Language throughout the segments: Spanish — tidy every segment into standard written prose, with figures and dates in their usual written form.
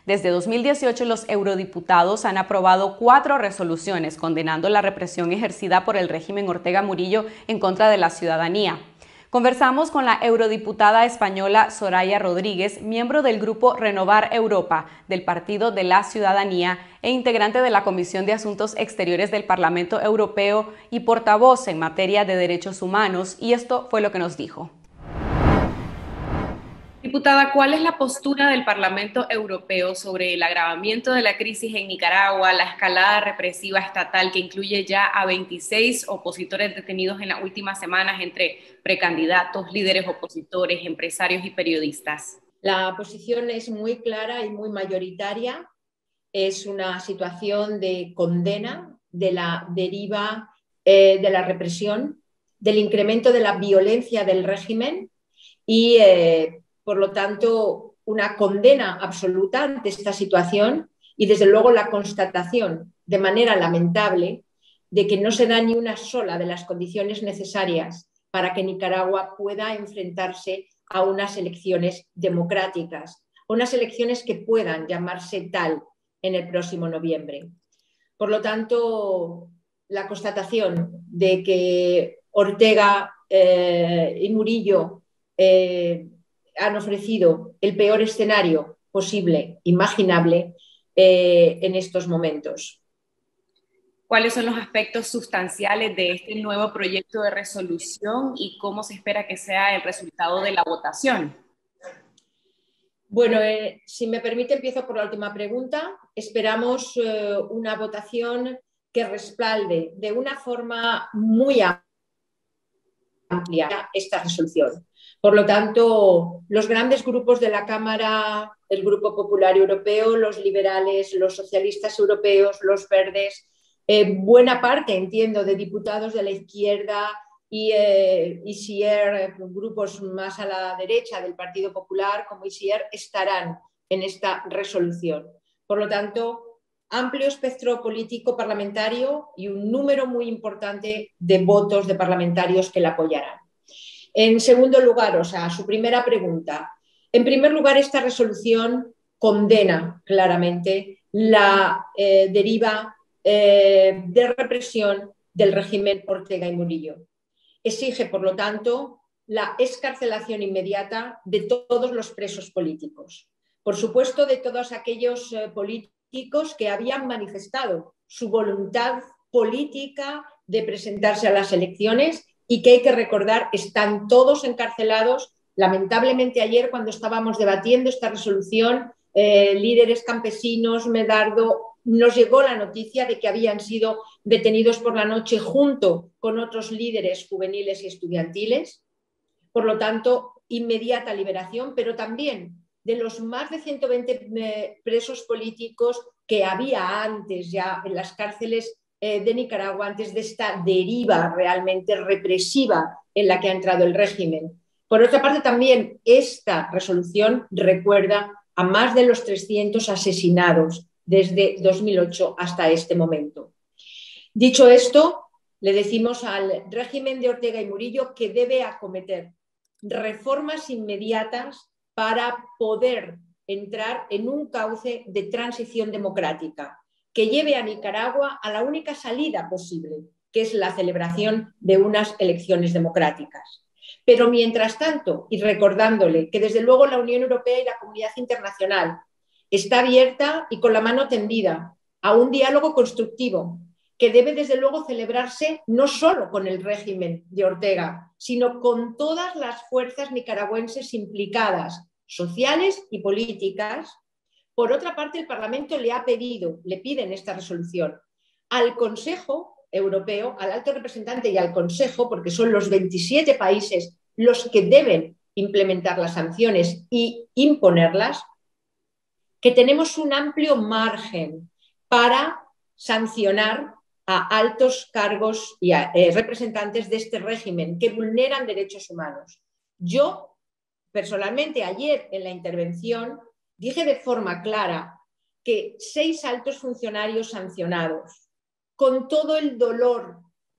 Desde 2018, los eurodiputados han aprobado 4 resoluciones condenando la represión ejercida por el régimen Ortega Murillo en contra de la ciudadanía. Conversamos con la eurodiputada española Soraya Rodríguez, miembro del grupo Renovar Europa del Partido de la Ciudadanía e integrante de la Comisión de Asuntos Exteriores del Parlamento Europeo y portavoz en materia de derechos humanos, y esto fue lo que nos dijo. Diputada, ¿cuál es la postura del Parlamento Europeo sobre el agravamiento de la crisis en Nicaragua, la escalada represiva estatal que incluye ya a 26 opositores detenidos en las últimas semanas entre precandidatos, líderes opositores, empresarios y periodistas? La posición es muy clara y muy mayoritaria. Es una situación de condena de la deriva de la represión, del incremento de la violencia del régimen y por lo tanto, una condena absoluta ante esta situación y, desde luego, la constatación de manera lamentable de que no se da ni una sola de las condiciones necesarias para que Nicaragua pueda enfrentarse a unas elecciones democráticas, unas elecciones que puedan llamarse tal en el próximo noviembre. Por lo tanto, la constatación de que Ortega y Murillo han ofrecido el peor escenario posible, imaginable, en estos momentos. ¿Cuáles son los aspectos sustanciales de este nuevo proyecto de resolución y cómo se espera que sea el resultado de la votación? Bueno, si me permite, empiezo por la última pregunta. Esperamos una votación que respalde de una forma muy amplia esta resolución. Por lo tanto, los grandes grupos de la Cámara, el Grupo Popular Europeo, los liberales, los socialistas europeos, los verdes, buena parte, entiendo, de diputados de la izquierda y ICR, grupos más a la derecha del Partido Popular como ICR, estarán en esta resolución. Por lo tanto, amplio espectro político parlamentario y un número muy importante de votos de parlamentarios que la apoyarán. En segundo lugar, o sea, su primera pregunta. En primer lugar, esta resolución condena claramente la deriva de represión del régimen Ortega y Murillo. Exige, por lo tanto, la excarcelación inmediata de todos los presos políticos. Por supuesto, de todos aquellos políticos que habían manifestado su voluntad política de presentarse a las elecciones y que hay que recordar, están todos encarcelados. Lamentablemente ayer, cuando estábamos debatiendo esta resolución, líderes campesinos, Medardo, nos llegó la noticia de que habían sido detenidos por la noche junto con otros líderes juveniles y estudiantiles. Por lo tanto, inmediata liberación, pero también de los más de 120 presos políticos que había antes ya en las cárceles de Nicaragua, antes de esta deriva realmente represiva en la que ha entrado el régimen. Por otra parte, también esta resolución recuerda a más de los 300 asesinados desde 2008 hasta este momento. Dicho esto, le decimos al régimen de Ortega y Murillo que debe acometer reformas inmediatas para poder entrar en un cauce de transición democrática que lleve a Nicaragua a la única salida posible, que es la celebración de unas elecciones democráticas. Pero mientras tanto, y recordándole que desde luego la Unión Europea y la comunidad internacional está abierta y con la mano tendida a un diálogo constructivo que debe desde luego celebrarse no solo con el régimen de Ortega, sino con todas las fuerzas nicaragüenses implicadas, sociales y políticas. Por otra parte, el Parlamento le pide en esta resolución al Consejo Europeo, al alto representante y al Consejo, porque son los 27 países los que deben implementar las sanciones y imponerlas, que tenemos un amplio margen para sancionar a altos cargos y a representantes de este régimen que vulneran derechos humanos. Yo, personalmente, ayer en la intervención dije de forma clara que 6 altos funcionarios sancionados, con todo el dolor,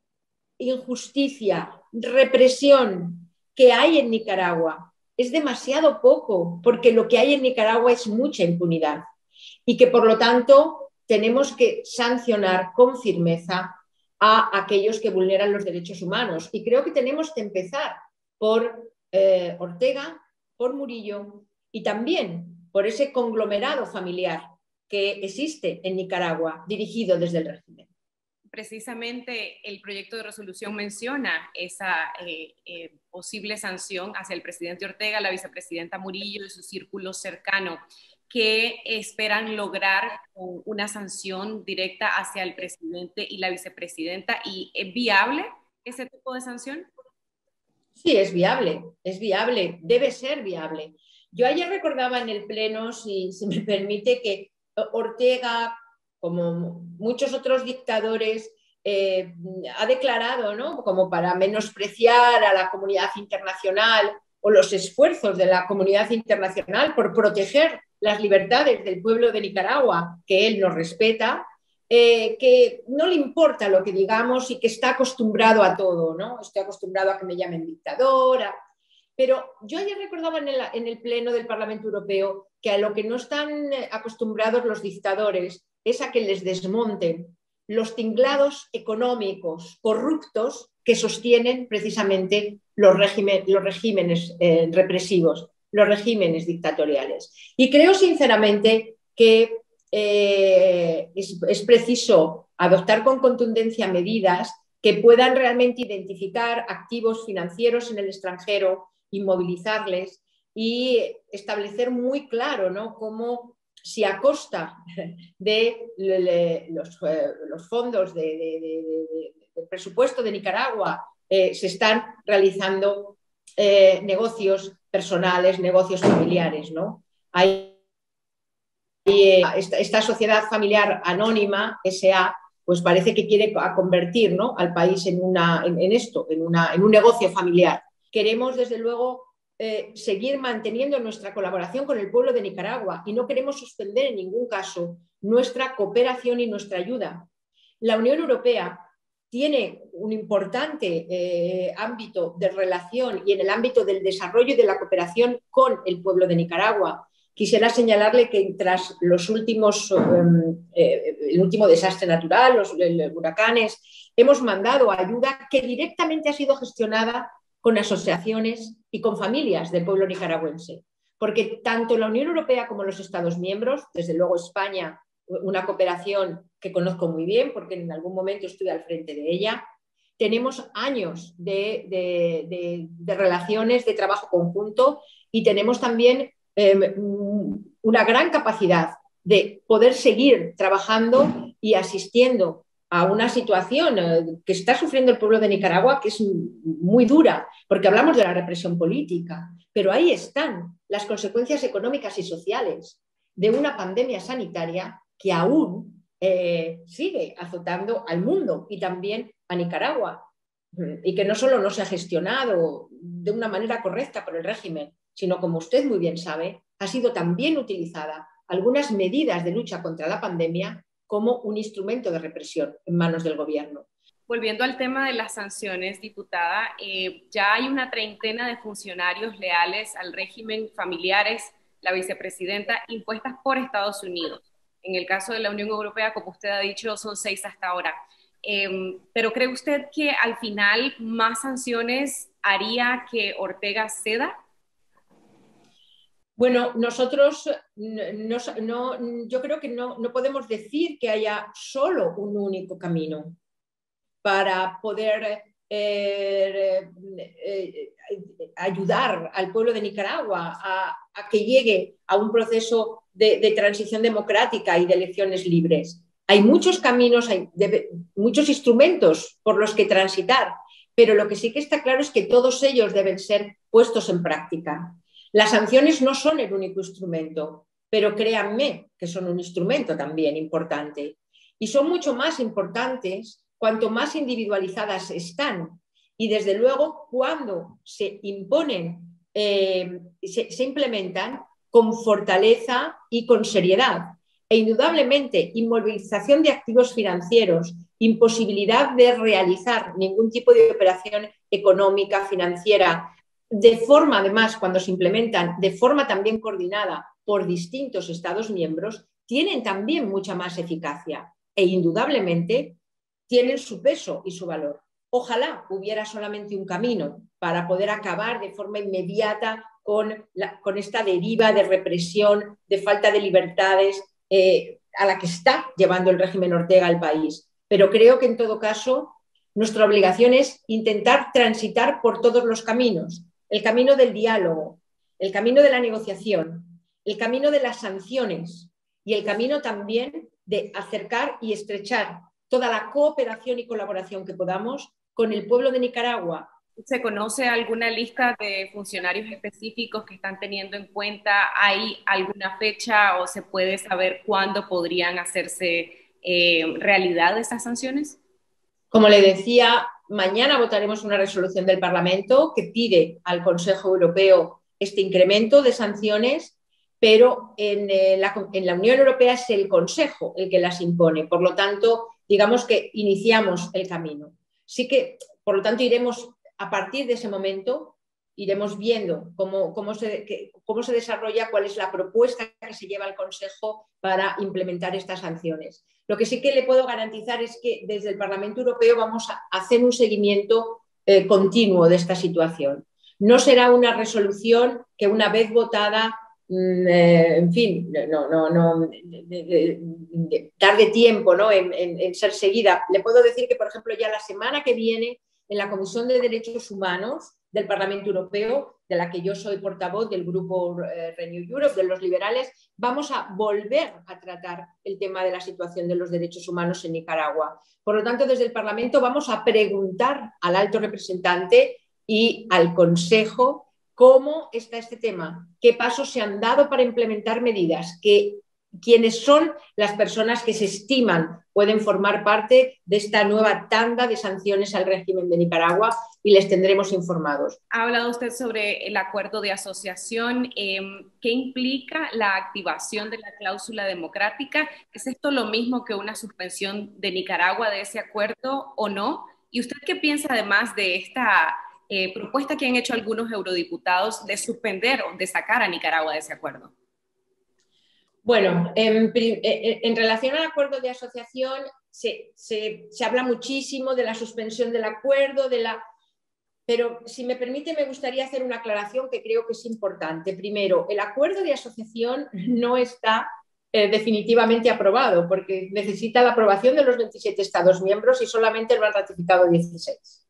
injusticia, represión que hay en Nicaragua, es demasiado poco, porque lo que hay en Nicaragua es mucha impunidad. y que por lo tanto tenemos que sancionar con firmeza a aquellos que vulneran los derechos humanos. Y creo que tenemos que empezar por Ortega, por Murillo y también por ese conglomerado familiar que existe en Nicaragua, dirigido desde el régimen. Precisamente el proyecto de resolución menciona esa posible sanción hacia el presidente Ortega, la vicepresidenta Murillo y su círculo cercano. ¿Qué esperan lograr con una sanción directa hacia el presidente y la vicepresidenta? ¿Y es viable ese tipo de sanción? Sí, es viable, debe ser viable. Yo ayer recordaba en el Pleno, si me permite, que Ortega, como muchos otros dictadores, ha declarado, ¿no?, como para menospreciar a la comunidad internacional o los esfuerzos de la comunidad internacional por proteger las libertades del pueblo de Nicaragua, que él no respeta, que no le importa lo que digamos y que está acostumbrado a todo, ¿no? Estoy acostumbrado a que me llamen dictadora. Pero yo ayer recordaba en el Pleno del Parlamento Europeo que a lo que no están acostumbrados los dictadores es a que les desmonten los tinglados económicos corruptos que sostienen precisamente los regímenes represivos, los regímenes dictatoriales. Y creo sinceramente que es preciso adoptar con contundencia medidas que puedan realmente identificar activos financieros en el extranjero, inmovilizarles y establecer muy claro, ¿no?, cómo, si a costa de los fondos del presupuesto de Nicaragua se están realizando negocios personales, negocios familiares, ¿no? Esta sociedad familiar anónima, SA, pues parece que quiere convertir, ¿no?, al país en un negocio familiar. Queremos, desde luego, seguir manteniendo nuestra colaboración con el pueblo de Nicaragua y no queremos suspender en ningún caso nuestra cooperación y nuestra ayuda. La Unión Europea tiene un importante ámbito de relación y en el ámbito del desarrollo y de la cooperación con el pueblo de Nicaragua. Quisiera señalarle que tras el último desastre natural, los huracanes, hemos mandado ayuda que directamente ha sido gestionada con asociaciones y con familias del pueblo nicaragüense. Porque tanto la Unión Europea como los Estados miembros, desde luego España, una cooperación que conozco muy bien porque en algún momento estuve al frente de ella, tenemos años de relaciones, de trabajo conjunto y tenemos también una gran capacidad de poder seguir trabajando y asistiendo a una situación que está sufriendo el pueblo de Nicaragua, que es muy dura, porque hablamos de la represión política, pero ahí están las consecuencias económicas y sociales de una pandemia sanitaria que aún sigue azotando al mundo y también a Nicaragua, y que no solo no se ha gestionado de una manera correcta por el régimen, sino, como usted muy bien sabe, ha sido también utilizada algunas medidas de lucha contra la pandemia como un instrumento de represión en manos del gobierno. Volviendo al tema de las sanciones, diputada, ya hay una treintena de funcionarios leales al régimen, familiares, la vicepresidenta, impuestas por Estados Unidos. En el caso de la Unión Europea, como usted ha dicho, son 6 hasta ahora. ¿Pero cree usted que al final más sanciones haría que Ortega ceda? Bueno, nosotros yo creo que no podemos decir que haya solo un único camino para poder ayudar al pueblo de Nicaragua a que llegue a un proceso de transición democrática y de elecciones libres. Hay muchos caminos, hay muchos instrumentos por los que transitar, pero lo que sí que está claro es que todos ellos deben ser puestos en práctica. Las sanciones no son el único instrumento, pero créanme que son un instrumento también importante. Y son mucho más importantes cuanto más individualizadas están. Y desde luego, cuando se imponen, se implementan con fortaleza y con seriedad. E indudablemente, inmovilización de activos financieros, imposibilidad de realizar ningún tipo de operación económica, financiera, de forma, además, cuando se implementan de forma también coordinada por distintos Estados miembros, tienen también mucha más eficacia e indudablemente tienen su peso y su valor. Ojalá hubiera solamente un camino para poder acabar de forma inmediata con esta deriva de represión, de falta de libertades a la que está llevando el régimen Ortega al país. Pero creo que en todo caso nuestra obligación es intentar transitar por todos los caminos. El camino del diálogo, el camino de la negociación, el camino de las sanciones y el camino también de acercar y estrechar toda la cooperación y colaboración que podamos con el pueblo de Nicaragua. ¿Se conoce alguna lista de funcionarios específicos que están teniendo en cuenta? ¿Hay alguna fecha o se puede saber cuándo podrían hacerse realidad estas sanciones? Como le decía, mañana votaremos una resolución del Parlamento que pide al Consejo Europeo este incremento de sanciones, pero en la Unión Europea es el Consejo el que las impone. Por lo tanto, digamos que iniciamos el camino. Sí que, por lo tanto, iremos a partir de ese momento, iremos viendo cómo se desarrolla, cuál es la propuesta que se lleva al Consejo para implementar estas sanciones. Lo que sí que le puedo garantizar es que desde el Parlamento Europeo vamos a hacer un seguimiento continuo de esta situación. No será una resolución que una vez votada, en fin, tarde tiempo, ¿no? en ser seguida. Le puedo decir que, por ejemplo, ya la semana que viene, en la Comisión de Derechos Humanos del Parlamento Europeo, de la que yo soy portavoz del grupo Renew Europe, de los liberales, vamos a volver a tratar el tema de la situación de los derechos humanos en Nicaragua. Por lo tanto, desde el Parlamento vamos a preguntar al alto representante y al Consejo cómo está este tema, qué pasos se han dado para implementar medidas, quiénes son las personas que se estiman pueden formar parte de esta nueva tanda de sanciones al régimen de Nicaragua y les tendremos informados. Ha hablado usted sobre el acuerdo de asociación. ¿Qué implica la activación de la cláusula democrática? ¿Es esto lo mismo que una suspensión de Nicaragua de ese acuerdo o no? ¿Y usted qué piensa además de esta propuesta que han hecho algunos eurodiputados de suspender o de sacar a Nicaragua de ese acuerdo? Bueno, en relación al acuerdo de asociación se habla muchísimo de la suspensión del acuerdo, pero si me permite me gustaría hacer una aclaración que creo que es importante. Primero, el acuerdo de asociación no está definitivamente aprobado porque necesita la aprobación de los 27 Estados miembros y solamente lo han ratificado 16.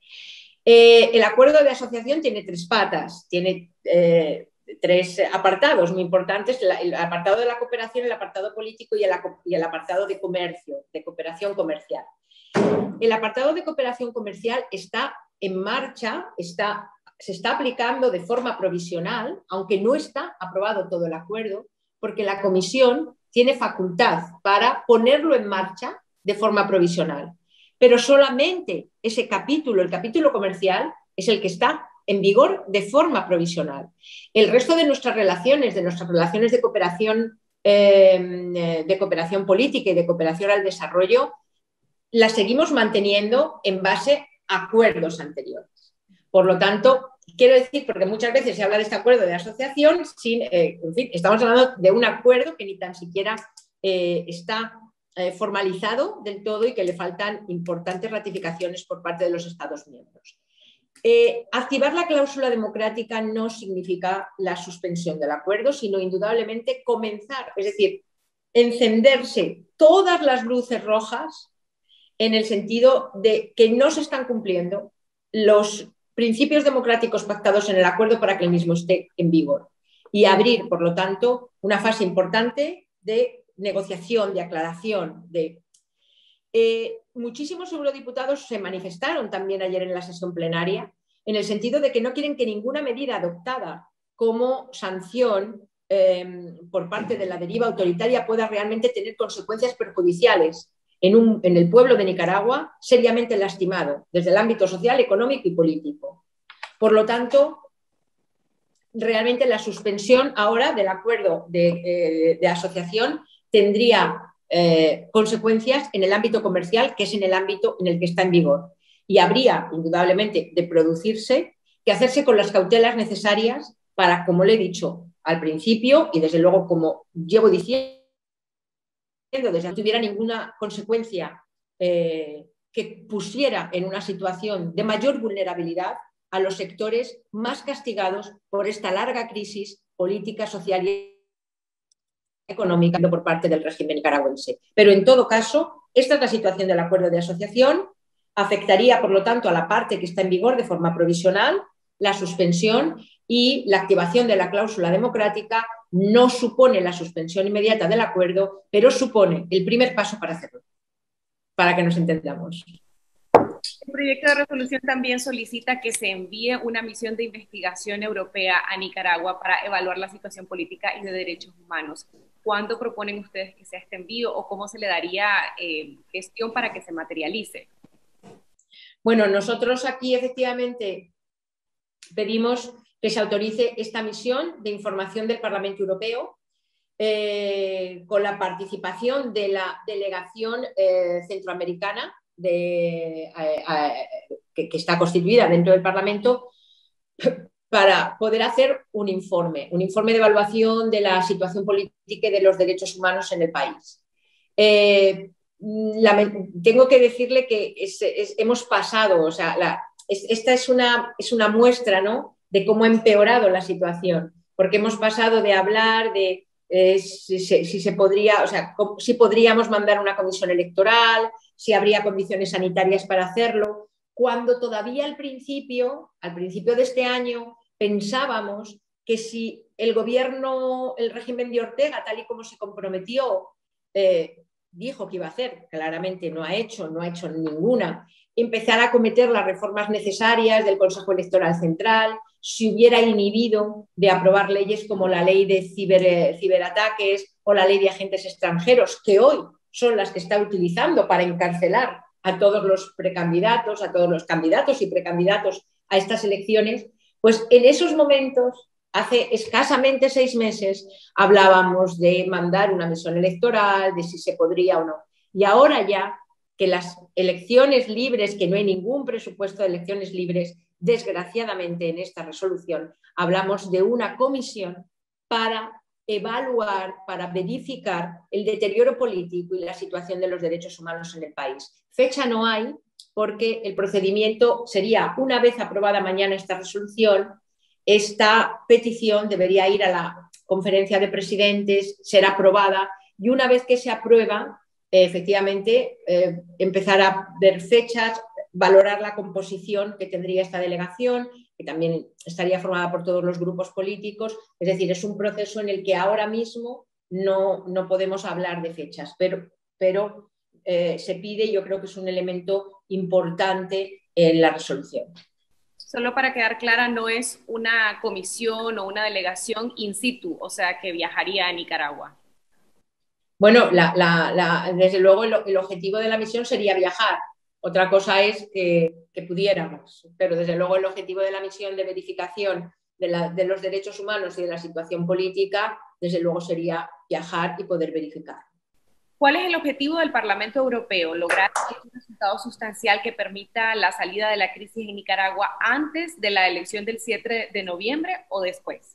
El acuerdo de asociación tiene tres patas, tiene tres apartados muy importantes: el apartado de la cooperación, el apartado político y el apartado de comercio, de cooperación comercial. El apartado de cooperación comercial está en marcha, se está aplicando de forma provisional, aunque no está aprobado todo el acuerdo, porque la Comisión tiene facultad para ponerlo en marcha de forma provisional. Pero solamente ese capítulo, el capítulo comercial, es el que está en vigor de forma provisional. El resto de nuestras relaciones de cooperación política y de cooperación al desarrollo, las seguimos manteniendo en base a acuerdos anteriores. Por lo tanto, quiero decir, porque muchas veces se habla de este acuerdo de asociación, en fin, estamos hablando de un acuerdo que ni tan siquiera está formalizado del todo y que le faltan importantes ratificaciones por parte de los Estados miembros. Activar la cláusula democrática no significa la suspensión del acuerdo, sino indudablemente comenzar, es decir, encenderse todas las luces rojas en el sentido de que no se están cumpliendo los principios democráticos pactados en el acuerdo para que el mismo esté en vigor y abrir, por lo tanto, una fase importante de negociación, de aclaración. Muchísimos eurodiputados se manifestaron también ayer en la sesión plenaria en el sentido de que no quieren que ninguna medida adoptada como sanción por parte de la deriva autoritaria pueda realmente tener consecuencias perjudiciales en el pueblo de Nicaragua, seriamente lastimado desde el ámbito social, económico y político. Por lo tanto, realmente la suspensión ahora del acuerdo de asociación tendría consecuencias en el ámbito comercial, que es en el ámbito en el que está en vigor. Y habría, indudablemente, de producirse que hacerse con las cautelas necesarias para, como le he dicho al principio, y desde luego como llevo diciendo, desde no tuviera ninguna consecuencia que pusiera en una situación de mayor vulnerabilidad a los sectores más castigados por esta larga crisis política, social y económica por parte del régimen nicaragüense. Pero en todo caso, esta es la situación del acuerdo de asociación. Afectaría, por lo tanto, a la parte que está en vigor de forma provisional. La suspensión y la activación de la cláusula democrática no supone la suspensión inmediata del acuerdo, pero supone el primer paso para hacerlo, para que nos entendamos. El proyecto de resolución también solicita que se envíe una misión de investigación europea a Nicaragua para evaluar la situación política y de derechos humanos. ¿Cuándo proponen ustedes que sea este envío o cómo se le daría gestión para que se materialice? Bueno, nosotros aquí efectivamente pedimos que se autorice esta misión de información del Parlamento Europeo con la participación de la delegación centroamericana que está constituida dentro del Parlamento para poder hacer un informe de evaluación de la situación política y de los derechos humanos en el país. Tengo que decirle que hemos pasado, o sea, esta es una muestra, ¿no?, de cómo ha empeorado la situación, porque hemos pasado de hablar de si se podría, o sea, si podríamos mandar una comisión electoral, si habría condiciones sanitarias para hacerlo, cuando todavía al principio de este año pensábamos que si el gobierno, el régimen de Ortega, tal y como se comprometió, dijo que iba a hacer, claramente no ha hecho ninguna, empezar a cometer las reformas necesarias del Consejo Electoral Central, si hubiera inhibido de aprobar leyes como la ley de ciberataques o la ley de agentes extranjeros, que hoy son las que está utilizando para encarcelar a todos los precandidatos, a todos los candidatos y precandidatos a estas elecciones, pues en esos momentos, hace escasamente 6 meses, hablábamos de mandar una misión electoral, de si se podría o no. Y ahora ya que las elecciones libres, que no hay ningún presupuesto de elecciones libres, desgraciadamente en esta resolución hablamos de una comisión para evaluar, para verificar el deterioro político y la situación de los derechos humanos en el país. Fecha no hay, porque el procedimiento sería, una vez aprobada mañana esta resolución, esta petición debería ir a la conferencia de presidentes, ser aprobada, y una vez que se aprueba, efectivamente, empezar a ver fechas, valorar la composición que tendría esta delegación, que también estaría formada por todos los grupos políticos. Es decir, es un proceso en el que ahora mismo no podemos hablar de fechas, pero se pide, y yo creo que es un elemento importante en la resolución. Solo para quedar clara, no es una comisión o una delegación in situ, o sea, que viajaría a Nicaragua. Bueno, desde luego el objetivo de la misión sería viajar. Otra cosa es que pudiéramos, pero desde luego el objetivo de la misión de verificación de los derechos humanos y de la situación política, desde luego sería viajar y poder verificar. ¿Cuál es el objetivo del Parlamento Europeo? ¿Lograr un resultado sustancial que permita la salida de la crisis en Nicaragua antes de la elección del 7 de noviembre o después?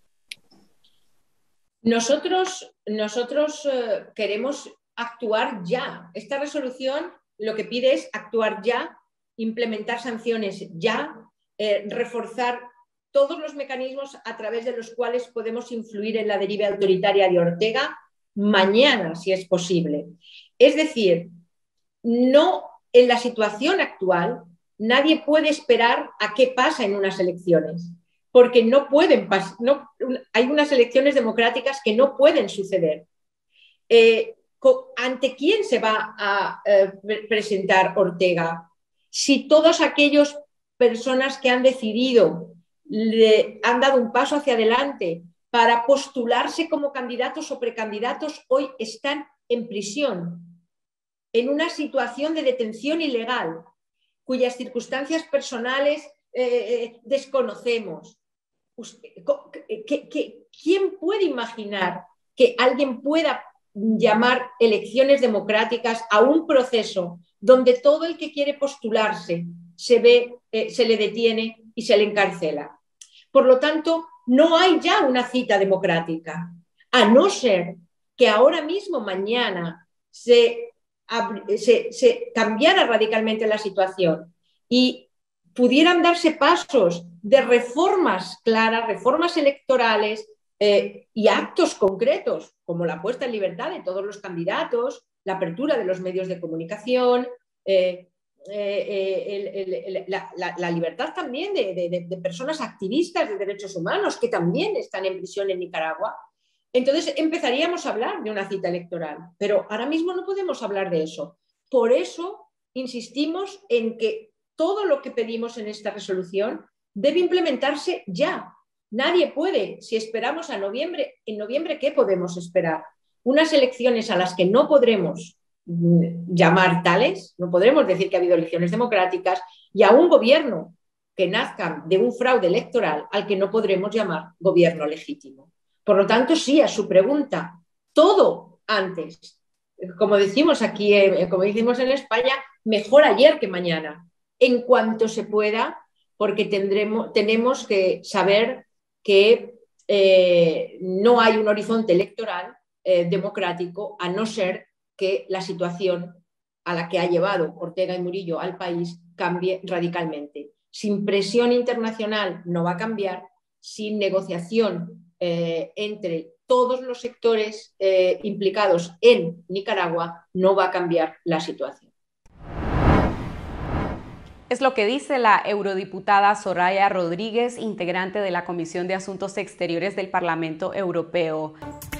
Nosotros queremos actuar ya. Esta resolución lo que pide es actuar ya, implementar sanciones ya, reforzar todos los mecanismos a través de los cuales podemos influir en la deriva autoritaria de Ortega mañana, si es posible. Es decir, no, en la situación actual nadie puede esperar a qué pasa en unas elecciones, porque no pueden pasar, hay unas elecciones democráticas que no pueden suceder. ¿Ante quién se va a presentar Ortega? Si todos aquellos personas que han decidido, han dado un paso hacia adelante para postularse como candidatos o precandidatos, hoy están en prisión, en una situación de detención ilegal, cuyas circunstancias personales desconocemos. ¿Quién puede imaginar que alguien pueda llamar elecciones democráticas a un proceso donde todo el que quiere postularse se le detiene y se le encarcela? Por lo tanto, no hay ya una cita democrática, a no ser que ahora mismo, mañana, se cambiara radicalmente la situación y pudieran darse pasos de reformas claras, reformas electorales y actos concretos, como la puesta en libertad de todos los candidatos, la apertura de los medios de comunicación, la libertad también de personas activistas de derechos humanos que también están en prisión en Nicaragua. Entonces empezaríamos a hablar de una cita electoral, pero ahora mismo no podemos hablar de eso. Por eso insistimos en que todo lo que pedimos en esta resolución debe implementarse ya. Nadie puede, si esperamos a noviembre, en noviembre, ¿qué podemos esperar? Unas elecciones a las que no podremos llamar tales, no podremos decir que ha habido elecciones democráticas, y a un gobierno que nazca de un fraude electoral al que no podremos llamar gobierno legítimo. Por lo tanto, sí, a su pregunta, todo antes. Como decimos aquí, como decimos en España, mejor ayer que mañana, en cuanto se pueda, porque tenemos que saber que no hay un horizonte electoral democrático, a no ser que la situación a la que ha llevado Ortega y Murillo al país cambie radicalmente. Sin presión internacional no va a cambiar, sin negociación entre todos los sectores implicados en Nicaragua no va a cambiar la situación. Es lo que dice la eurodiputada Soraya Rodríguez, integrante de la Comisión de Asuntos Exteriores del Parlamento Europeo.